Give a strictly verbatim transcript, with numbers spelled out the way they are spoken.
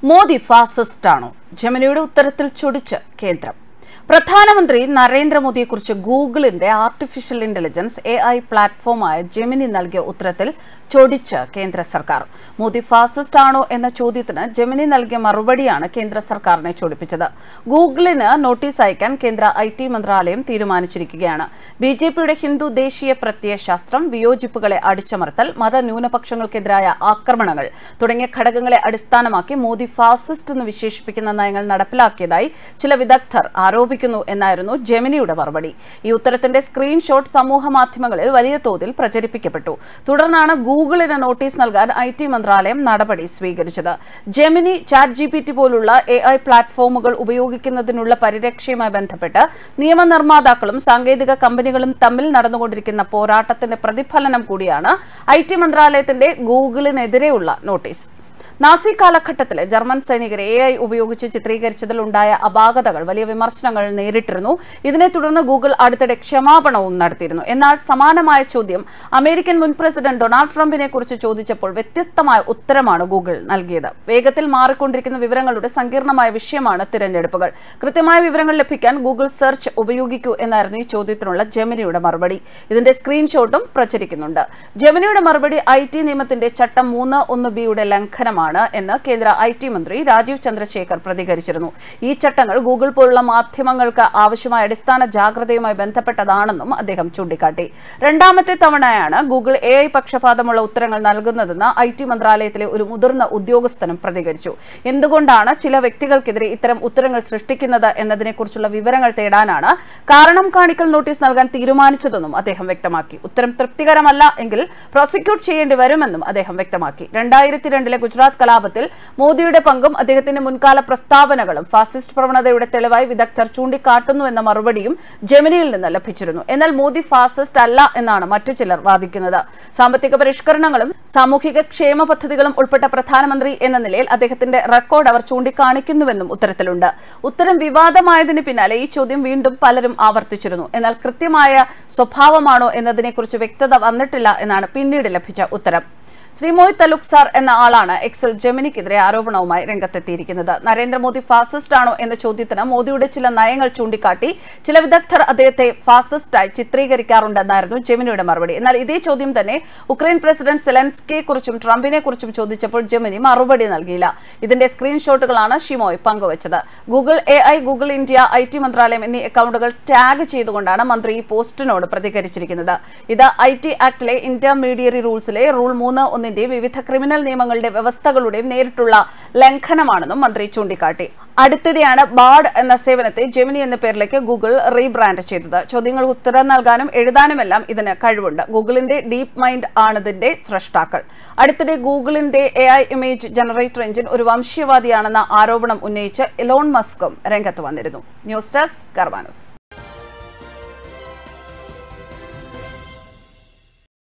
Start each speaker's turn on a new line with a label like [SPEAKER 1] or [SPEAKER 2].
[SPEAKER 1] മോദി ഫാസിസ്റ്റാണോ? ജെമിനിയുടെ ഉത്തരത്തിൽ ചൊടിച്ച് കേന്ദ്രം. പ്രധാനമന്ത്രി നരേന്ദ്രമോദിയെക്കുറിച്ച് ഗൂഗിളിന്റെ ആർട്ടിഫിഷ്യൽ ഇന്റലിജൻസ് എ ഐ പ്ലാറ്റ്ഫോമായ ജെമിനി നൽകിയ ഉത്തരത്തിൽ ചൊടിച്ച് കേന്ദ്ര സർക്കാർ. മോദി ഫാസിസ്റ്റ് ആണോ എന്ന ചോദ്യത്തിന് ജെമിനി നൽകിയ മറുപടിയാണ് കേന്ദ്ര സർക്കാരിനെ ചൊടിപ്പിച്ചത്. ഗൂഗിളിന് നോട്ടീസ് അയക്കാൻ കേന്ദ്ര ഐ ടി മന്ത്രാലയം തീരുമാനിച്ചിരിക്കുകയാണ്. ബി ജെ പിയുടെ ഹിന്ദു ദേശീയ പ്രത്യയശാസ്ത്രം, വിയോജിപ്പുകളെ അടിച്ചമർത്തൽ, മതന്യൂനപക്ഷങ്ങൾക്കെതിരായ ആക്രമണങ്ങൾ തുടങ്ങിയ ഘടകങ്ങളെ അടിസ്ഥാനമാക്കി മോദി ഫാസിസ്റ്റ് എന്ന് വിശേഷിപ്പിക്കുന്ന നയങ്ങൾ നടപ്പിലാക്കിയതായി ചില വിദഗ്ധർ ആരോപിക്കുന്നു എന്നായിരുന്നു ജെമിനിയുടെ മറുപടി. ഈ ഉത്തരത്തിന്റെ സ്ക്രീൻഷോട്ട് സമൂഹ മാധ്യമങ്ങളിൽ വലിയ തോതിൽ പ്രചരിപ്പിക്കപ്പെട്ടു. തുടർന്നാണ് ഗൂഗിളിന് നോട്ടീസ് നൽകാൻ ഐ ടി മന്ത്രാലയം നടപടി സ്വീകരിച്ചത്. Gemini, chat G P T പോലുള്ള എ ഐ പ്ലാറ്റ്ഫോമുകൾ ഉപയോഗിക്കുന്നതിനുള്ള പരിരക്ഷയുമായി ബന്ധപ്പെട്ട് നിയമനിർമ്മാതാക്കളും സാങ്കേതിക കമ്പനികളും തമ്മിൽ നടന്നുകൊണ്ടിരിക്കുന്ന പോരാട്ടത്തിന്റെ പ്രതിഫലനം കൂടിയാണ് ഐ ടി മന്ത്രാലയത്തിന്റെ ഗൂഗിളിനെതിരെയുള്ള നോട്ടീസ്. നാസി കാലഘട്ടത്തിലെ ജർമ്മൻ സൈനികരെ എ ഐ ഉപയോഗിച്ച് ചിത്രീകരിച്ചതിൽ ഉണ്ടായ അപാകതകൾ വലിയ വിമർശനങ്ങൾ നേരിട്ടിരുന്നു. ഇതിനെ തുടർന്ന് ഗൂഗിൾ അടുത്തിടെ ക്ഷമാപണവും നടത്തിയിരുന്നു. എന്നാൽ സമാനമായ ചോദ്യം അമേരിക്കൻ മുൻ പ്രസിഡന്റ് ഡൊണാൾഡ് ട്രംപിനെ കുറിച്ച് ചോദിച്ചപ്പോൾ വ്യത്യസ്തമായ ഉത്തരമാണ് ഗൂഗിൾ നൽകിയത്. വേഗത്തിൽ മാറിക്കൊണ്ടിരിക്കുന്ന വിവരങ്ങളുടെ സങ്കീർണമായ വിഷയമാണ് തിരഞ്ഞെടുപ്പുകൾ. കൃത്യമായ വിവരങ്ങൾ ലഭിക്കാൻ ഗൂഗിൾ സെർച്ച് ഉപയോഗിക്കൂ എന്നായിരുന്നു ഈ ചോദ്യത്തിനുള്ള ജെമിനിയുടെ മറുപടി. ഇതിന്റെ സ്ക്രീൻഷോട്ടും പ്രചരിക്കുന്നുണ്ട്. ജെമിനിയുടെ മറുപടി ഐ ടി നിയമത്തിന്റെ ചട്ടം മൂന്ന് ഒന്ന് ബിയുടെ ലംഘനമാണ് എന്ന് കേന്ദ്ര ഐ ടി മന്ത്രി രാജീവ് ചന്ദ്രശേഖർ പ്രതികരിച്ചിരുന്നു. ഈ ചട്ടങ്ങൾ ഗൂഗിൾ പോലുള്ള മാധ്യമങ്ങൾക്ക് ആവശ്യമായ അടിസ്ഥാന ജാഗ്രതയുമായി ബന്ധപ്പെട്ടതാണെന്നും അദ്ദേഹം ചൂണ്ടിക്കാട്ടി. രണ്ടാമത്തെ തവണയാണ് ഗൂഗിൾ എ ഐ പക്ഷപാതമുള്ള ഉത്തരങ്ങൾ നൽകുന്നതെന്ന് ഐ ടി മന്ത്രാലയത്തിലെ ഒരു മുതിർന്ന ഉദ്യോഗസ്ഥനും പ്രതികരിച്ചു. എന്തുകൊണ്ടാണ് ചില വ്യക്തികൾക്കെതിരെ ഇത്തരം ഉത്തരങ്ങൾ സൃഷ്ടിക്കുന്നത് എന്നതിനെക്കുറിച്ചുള്ള വിവരങ്ങൾ തേടാനാണ് കാരണം കാണിക്കൽ നോട്ടീസ് നൽകാൻ തീരുമാനിച്ചതെന്നും അദ്ദേഹം വ്യക്തമാക്കി. ഉത്തരം തൃപ്തികരമല്ല എങ്കിൽ പ്രോസിക്യൂട്ട് ചെയ്യേണ്ടി വരുമെന്നും അദ്ദേഹം വ്യക്തമാക്കി. രണ്ടായിരത്തി രണ്ടിലെ ഗുജറാത്ത് കലാപത്തിൽ മോദിയുടെ പങ്കും അദ്ദേഹത്തിന്റെ മുൻകാല പ്രസ്താവനകളും ഫാസിസ്റ്റ് പ്രവണതയുടെ തെളിവായി വിദഗ്ധർ ചൂണ്ടിക്കാട്ടുന്നുവെന്ന മറുപടിയും ജെമിനിയിൽ നിന്ന് ലഭിച്ചിരുന്നു. എന്നാൽ മോദി ഫാസിസ്റ്റ് അല്ല എന്നാണ് മറ്റു ചിലർ വാദിക്കുന്നത്. സാമ്പത്തിക പരിഷ്കരണങ്ങളും സാമൂഹിക ക്ഷേമ പദ്ധതികളും ഉൾപ്പെട്ട പ്രധാനമന്ത്രി എന്ന നിലയിൽ അദ്ദേഹത്തിന്റെ റെക്കോർഡ് അവർ ചൂണ്ടിക്കാണിക്കുന്നുവെന്നും ഉത്തരത്തിലുണ്ട്. ഉത്തരം വിവാദമായതിന് പിന്നാലെ ഈ ചോദ്യം വീണ്ടും പലരും ആവർത്തിച്ചിരുന്നു. എന്നാൽ കൃത്യമായ സ്വഭാവമാണോ എന്നതിനെക്കുറിച്ച് വ്യക്തത വന്നിട്ടില്ല എന്നാണ് പിന്നീട് ലഭിച്ച ഉത്തരം. ശ്രീ മോഹിത് തലുക്സാർ എന്ന ആളാണ് എക്സിൽ ജെമിനിക്കെതിരെ ആരോപണവുമായി രംഗത്തെത്തിയിരിക്കുന്നത്. നരേന്ദ്രമോദി ഫാസിസ്റ്റ് ആണോ എന്ന ചോദ്യത്തിന് മോദിയുടെ ചില നയങ്ങൾ ചൂണ്ടിക്കാട്ടി ചില വിദഗ്ധർ അദ്ദേഹത്തെ ഫാസിസ്റ്റായി ചിത്രീകരിക്കാറുണ്ടെന്നായിരുന്നു ജെമിനിയുടെ മറുപടി. എന്നാൽ ഇതേ ചോദ്യം തന്നെ ഉക്രൈൻ പ്രസിഡന്റ് സെലൻസ്കിയെ കുറിച്ചും ട്രംപിനെ കുറിച്ചും ചോദിച്ചപ്പോൾ ജെമിനി മറുപടി നൽകിയില്ല. ഇതിന്റെ സ്ക്രീൻഷോട്ടുകളാണ് ഷിമോയ് പങ്കുവച്ചത്. Google A I, Google India, I T മന്ത്രാലയം എന്നീ അക്കൗണ്ടുകൾ ടാഗ് ചെയ്തുകൊണ്ടാണ് മന്ത്രി ഈ പോസ്റ്റിനോട് പ്രതികരിച്ചിരിക്കുന്നത്. ഇത് ഐ ടി ആക്ടിലെ ഇന്റർമീഡിയറി റൂൾസിലെ റൂൾ മൂന്ന് ഒന്നിന്റെ വിവിധ ക്രിമിനൽ നിയമങ്ങളുടെ വ്യവസ്ഥകളുടെയും നേരിട്ടുള്ള ലംഘനമാണെന്നും മന്ത്രി ചൂണ്ടിക്കാട്ടി. അടുത്തിടെയാണ് ബാർഡ് എന്ന സേവനത്തെ ജെമിനി എന്ന പേരിലേക്ക് ഗൂഗിൾ റീബ്രാൻഡ് ചെയ്തത്. ചോദ്യങ്ങൾക്ക് ഉത്തരം നൽകാനും എഴുതാനുമെല്ലാം ഇതിന് കഴിവുണ്ട്. ഗൂഗിളിന്റെ ഡീപ് മൈൻഡ് ആണിതിന്റെ സ്രഷ്ടാക്കൾ. അടുത്തിടെ ഗൂഗിളിന്റെ A I image generator engine ഒരു വംശീയവാദിയാണെന്ന ആരോപണം ഉന്നയിച്ച് എലോൺ മസ്കും രംഗത്ത് വന്നിരുന്നു. News desk കർമാനൂസ്.